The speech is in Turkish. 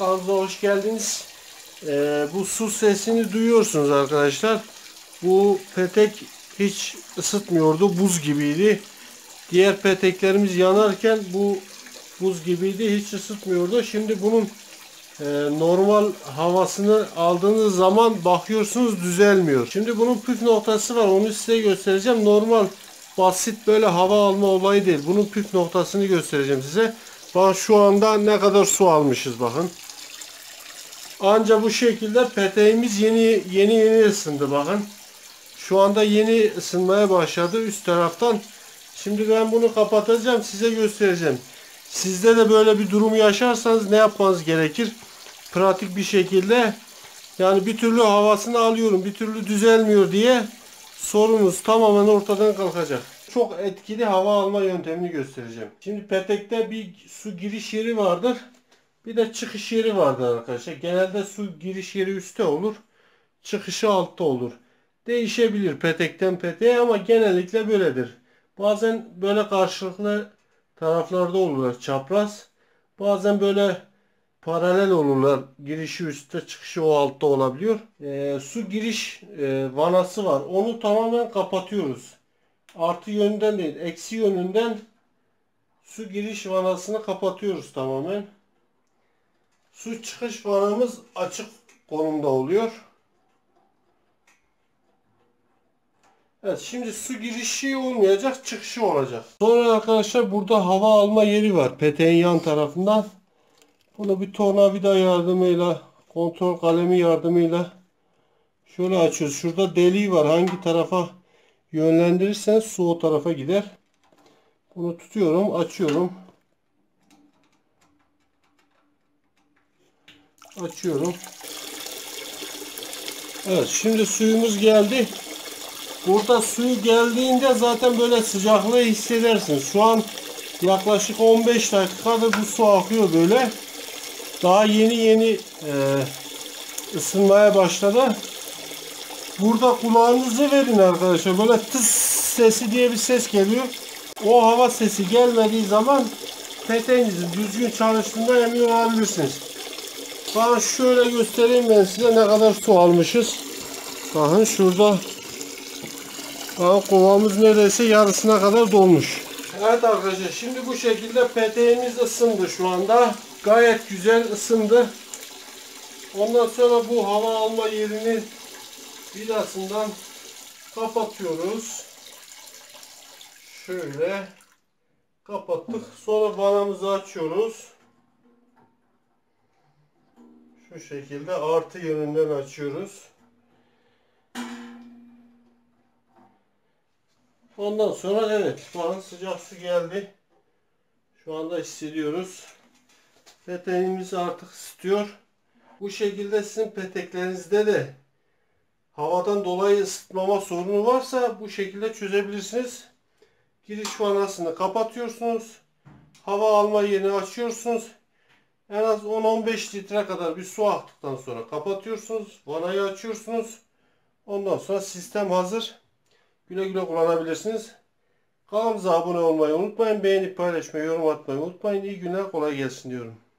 kanalımıza hoş geldiniz. Bu su sesini duyuyorsunuz arkadaşlar. Bu petek hiç ısıtmıyordu, buz gibiydi. Diğer peteklerimiz yanarken bu buz gibiydi, hiç ısıtmıyordu. Şimdi bunun normal havasını aldığınız zaman bakıyorsunuz düzelmiyor. Şimdi bunun püf noktası var, onu size göstereceğim. Normal basit böyle hava alma olayı değil. Bunun püf noktasını göstereceğim size. Bakın şu anda ne kadar su almışız bakın. Anca bu şekilde peteğimiz yeni ısındı bakın. Şu anda yeni ısınmaya başladı üst taraftan. Şimdi ben bunu kapatacağım, size göstereceğim. Sizde de böyle bir durum yaşarsanız ne yapmanız gerekir? Pratik bir şekilde, yani bir türlü havasını alıyorum, bir türlü düzelmiyor diye sorunuz tamamen ortadan kalkacak. Çok etkili hava alma yöntemini göstereceğim. Şimdi petekte bir su giriş yeri vardır. Bir de çıkış yeri vardır arkadaşlar. Genelde su giriş yeri üstte olur. Çıkışı altta olur. Değişebilir petekten peteğe ama genellikle böyledir. Bazen böyle karşılıklı taraflarda olurlar, çapraz. Bazen böyle paralel olurlar. Girişi üstte, çıkışı o altta olabiliyor. Su giriş vanası var. Onu tamamen kapatıyoruz. Artı yönünden değil, eksi yönünden su giriş vanasını kapatıyoruz tamamen. Su çıkış vanamız açık konumda oluyor. Evet, şimdi su girişi olmayacak, çıkışı olacak. Sonra arkadaşlar burada hava alma yeri var peteğin yan tarafından. Bunu bir tornavida yardımıyla, kontrol kalemi yardımıyla şöyle açıyoruz. Şurada deliği var. Hangi tarafa yönlendirirsen su o tarafa gider. Bunu tutuyorum, açıyorum. Açıyorum. Evet, şimdi suyumuz geldi. Burada suyu geldiğinde zaten böyle sıcaklığı hissedersiniz. Şu an yaklaşık 15 dakikadır bu su akıyor böyle. Daha yeni ısınmaya başladı. Burada kulağınızı verin arkadaşlar. Böyle tıs sesi diye bir ses geliyor. O hava sesi gelmediği zaman peteğinizin düzgün çalıştığında emin olabilirsiniz. Bakın şöyle göstereyim ben size ne kadar su almışız. Bakın şurada. Bakın kovamız neredeyse yarısına kadar dolmuş. Evet arkadaşlar, şimdi bu şekilde peteğimiz ısındı şu anda. Gayet güzel ısındı. Ondan sonra bu hava alma yerini vidasından kapatıyoruz. Şöyle kapattık. Sonra vanamızı açıyoruz. Şu şekilde artı yönünden açıyoruz. Ondan sonra evet, bakın sıcak su geldi. Şu anda hissediyoruz. Peteğimiz artık ısıtıyor. Bu şekilde sizin peteklerinizde de havadan dolayı ısıtmama sorunu varsa bu şekilde çözebilirsiniz. Giriş vanasını kapatıyorsunuz. Hava alma yerini açıyorsunuz. En az 10-15 litre kadar bir su aktıktan sonra kapatıyorsunuz. Vanayı açıyorsunuz. Ondan sonra sistem hazır. Güle güle kullanabilirsiniz. Kanalımıza abone olmayı unutmayın. Beğenip paylaşmayı, yorum atmayı unutmayın. İyi günler, kolay gelsin diyorum.